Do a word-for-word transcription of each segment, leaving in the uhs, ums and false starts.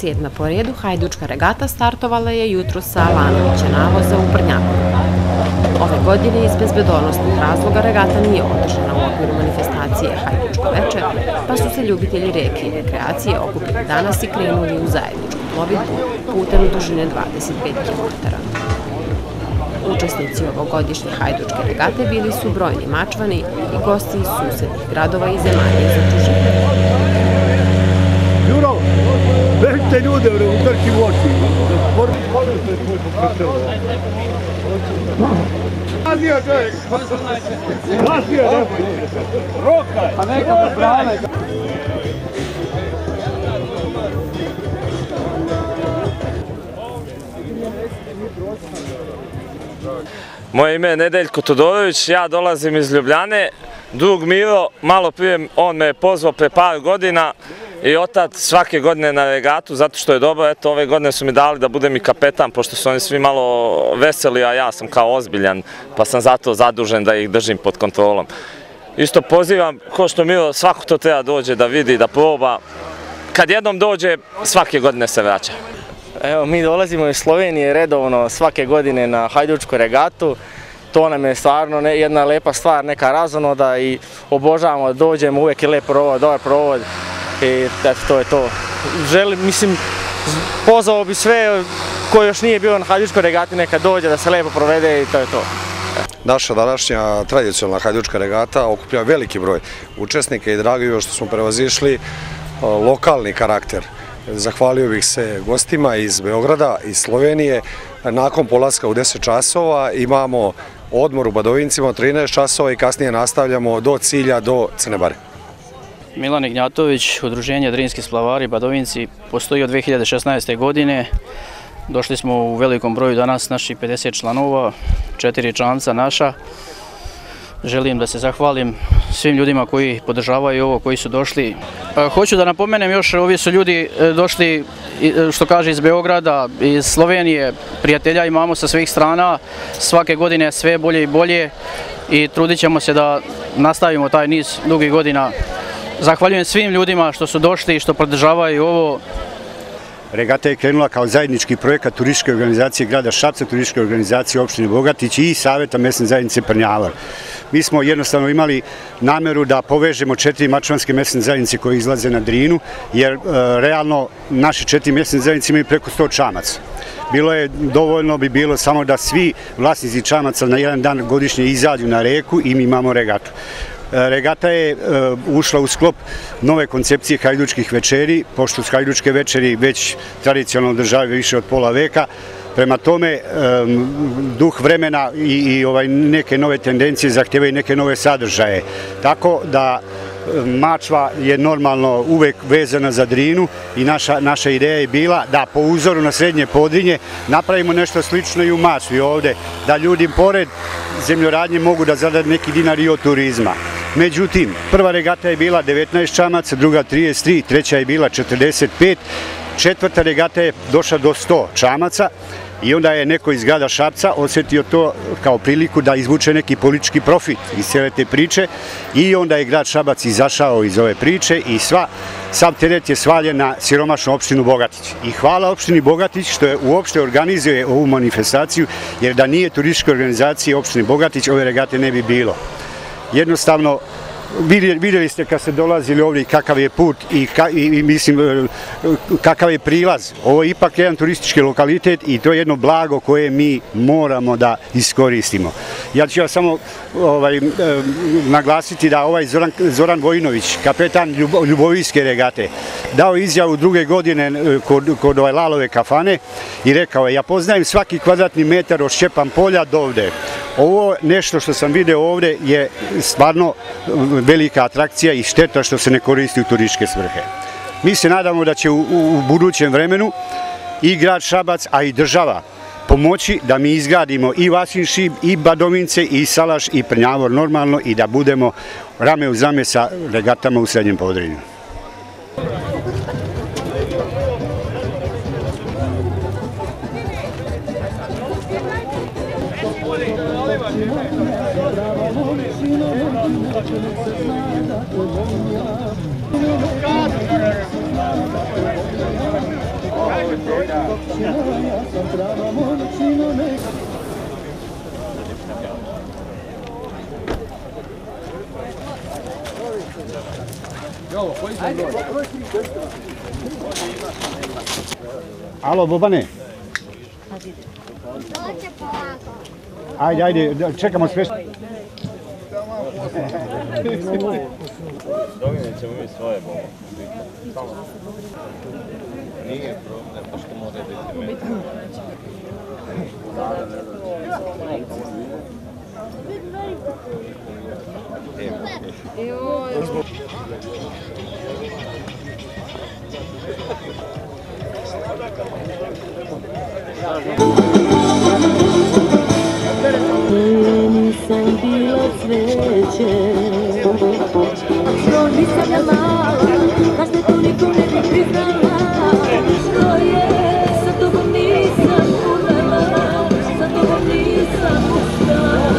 sedma po redu hajdučka regata startovala je jutros sa Lanovića navoza u Brnjaku. Ove godine iz bezbednosnih razloga regata nije održana u okviru manifestacije Hajdučko veče, pa su se ljubitelji reke i rekreacije okupili danas i krenuli u zajedničku plovidbu putem dužine dvadeset pet kilometara. Učesnici ovogodišnje hajdučke regate bili su brojni mačvani i gosti iz susednih gradova i zemalja iz okruženja. Juro, vežite ljude u Grčkim oči. Azija čovjek! Azija, ne? Rokaj! A neka me brane! Moje ime je Nedeljko Todorović, ja dolazim iz Ljubljane. Drug Miro, malo prije on me je pozvao pre par godina i otad svake godine na regatu, zato što je dobro, eto ove godine su mi dali da budem i kapetan, pošto su oni svi malo veseli, a ja sam kao ozbiljan, pa sam zato zadužen da ih držim pod kontrolom. Isto pozivam, ko što Miro, svako to treba dođe da vidi, da proba. Kad jednom dođe, svake godine se vraća. Evo, mi dolazimo iz Slovenije redovno svake godine na hajdučku regatu. To nam je stvarno jedna lepa stvar, neka razonoda i obožavamo da dođemo, uvijek je lep provod, dobar provod i eto, to je to. Želim, mislim, pozvao bi sve ko još nije bio na hajdučkoj regati, neka dođe da se lepo provede i to je to. Naša današnja tradicionalna hajdučka regata okuplja veliki broj učesnika i drago je što smo prevazišli lokalni karakter. Zahvalio bih se gostima iz Beograda, iz Slovenije. Nakon polaska u deset časova imamo odmor u Badovincima od trinaest časova i kasnije nastavljamo do cilja, do Crne Bare. Milan Ignjatović, Udruženje Drinski splavari Badovinci, postoji od dve hiljade šesnaeste. godine. Došli smo u velikom broju danas, naših pedeset članova, četiri čamca naša. Želim da se zahvalim svim ljudima koji podržavaju ovo, koji su došli. Hoću da napomenem još, ovi su ljudi došli, što kaže, iz Beograda, iz Slovenije, prijatelja imamo sa svih strana, svake godine sve bolje i bolje i trudit ćemo se da nastavimo taj niz dugih godina. Zahvaljujem svim ljudima što su došli i što podržavaju ovo. Regata je krenula kao zajednički projekat turističke organizacije grada Šapca, turističke organizacije opštine Bogatić i Saveta mesne zajednice Prnjavar. Mi smo jednostavno imali nameru da povežemo četiri mačvanske mesne zajednice koje izlaze na Drinu, jer realno naše četiri mesne zajednice imaju preko sto čamaca. Bilo je, dovoljno bi bilo samo da svi vlasnici čamaca na jedan dan godišnje izađu na reku i mi imamo regatu. Regata je ušla u sklop nove koncepcije hajdučkih večeri, pošto su hajdučke večeri već tradicionalno održavaju više od pola veka. Prema tome, duh vremena i neke nove tendencije zahtijevaju neke nove sadržaje. Tako da mačva je normalno uvek vezana za Drinu i naša ideja je bila da po uzoru na Srednje Podrinje napravimo nešto slično i u mačvi ovde, da ljudi pored zemljoradnje mogu da zarade neki dinar i od turizma. Međutim, prva regata je bila devetnaest čamaca, druga trideset tri, treća je bila četrdeset pet, četvrta regata je došla do sto čamaca i onda je neko iz grada Šapca osjetio to kao priliku da izvuče neki politički profit iz cijele te priče i onda je grad Šabac izašao iz ove priče i sav teret je svaljen na siromašnu opštinu Bogatić. I hvala opštini Bogatić što je uopšte organizuje ovu manifestaciju, jer da nije turističke organizacije opštine Bogatić, ove regate ne bi bilo. Jednostavno, vidjeli ste kad ste dolazili ovdje kakav je put i mislim kakav je prilaz. Ovo je ipak jedan turistički lokalitet i to je jedno blago koje mi moramo da iskoristimo. Ja ću samo naglasiti da ovaj Zoran Vojinović, kapetan Ljubovijske regate, dao izjavu druge godine kod Lalove kafane i rekao je: ja poznajem svaki kvadratni metar od Šćepan polja do ovde. Ovo nešto što sam vidio ovde je stvarno velika atrakcija i šteta što se ne koristi u turističke svrhe. Mi se nadamo da će u budućem vremenu i grad Šabac, a i država pomoći da mi izgradimo i Vasin Šib, i Badovince, i Salaš, i Prnjavor normalno i da budemo rame uz rame sa regatama u Srednjem Podrinju. Alo, Bobane. Ajde, ajde, čekamo sve. Doginit ćemo mi svoje bomo. Nije problem, pa što može biti meni. Nisam bila cveće, što nisam ja mala, da ste to nikom ne bi priznala. Što je, sa tobom nisam umrla, sa tobom nisam ustala.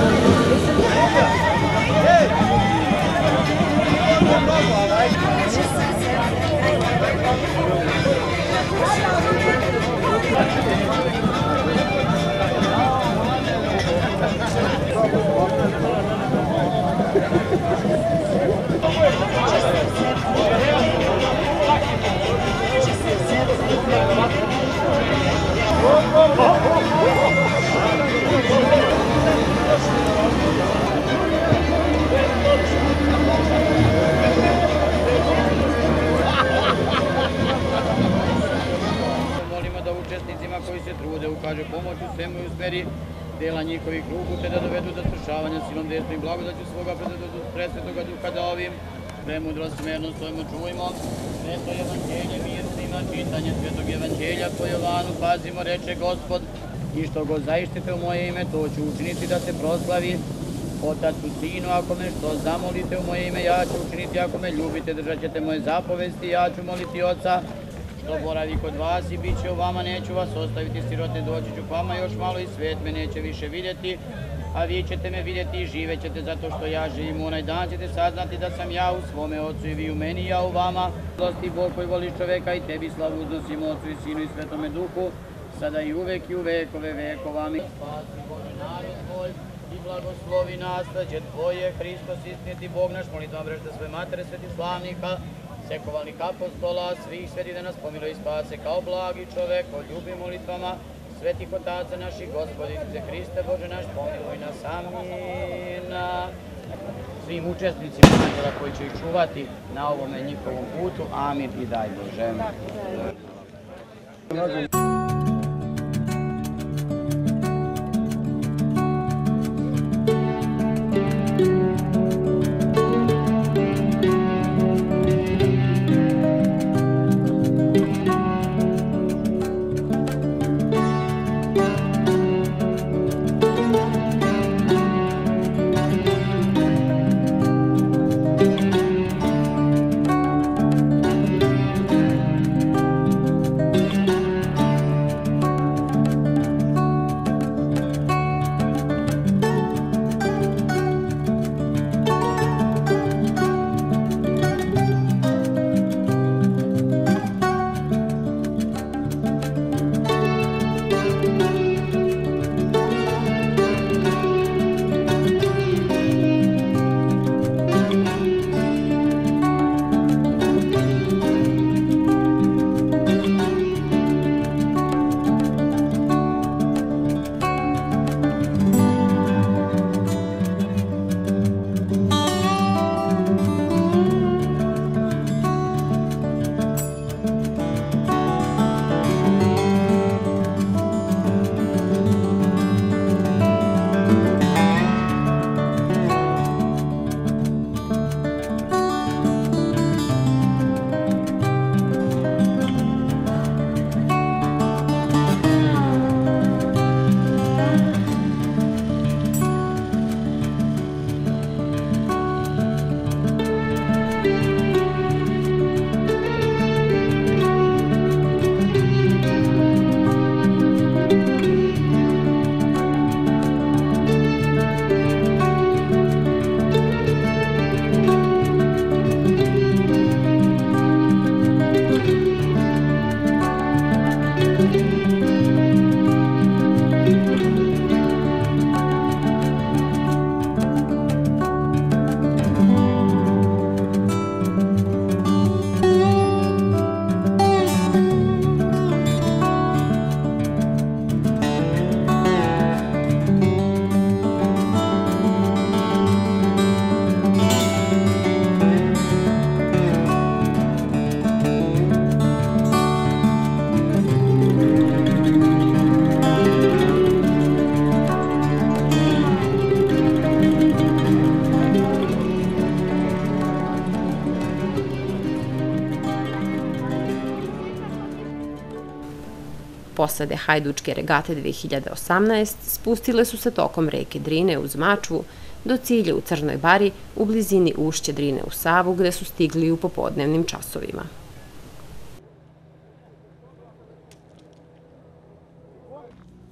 Molimo da učesnicima koji se trude ukaže pomoć u svemu i usmeri dela njihovih ruku, te da dovedu do svršavanja silom dejstvom i blagodaću svoga presvetoga duha, da ovim premudrost smerno stojimo čujmo. Sveto evanđelje mir svima, čitanje svetog evanđelja po Jovanu, pazimo, reče Gospod, i što god zaištite u moje ime, to ću učiniti da se proslavi Otacu, Sinu, ako me što zamolite u moje ime, ja ću učiniti, ako me ljubite, držat ćete moje zapovesti, ja ću moliti Oca, što boravi kod vas i bit će u vama, neću vas ostaviti sirote, doći ću k vama još malo i svet me neće više vidjeti, a vi ćete me vidjeti i živećete, zato što ja živim. U onaj dan ćete saznati da sam ja u svome Ocu i vi u meni i ja u vama. Milosti Bog koji voliš čoveka, i tebi slavu uznosim Ocu i Sinu i Svetome Duhu, sada i uvek i u vekove vekova. Spasi Bože narod tvoj i blagoslovi naslađe tvoje, Hristos istiniti Bog naš, molitvam brešte sve matere, sveti slavnika, sekovalnih apostola, svih sveti da nas pomilo i spase kao blagi čovek, od ljubi molitvama svetih otaca naših, Gospodice Hriste Bože naš, pomiluj nas, amin. Svim učesnicima anđela koji će ih čuvati na ovome njihovom putu, amin i daj Bože. posade Hajdučke regate dve hiljade osamnaest spustile su se tokom reke Drine uz Mačvu do cilja u Crnoj Bari u blizini ušća Drine u Savu gde su stigli u popodnevnim časovima.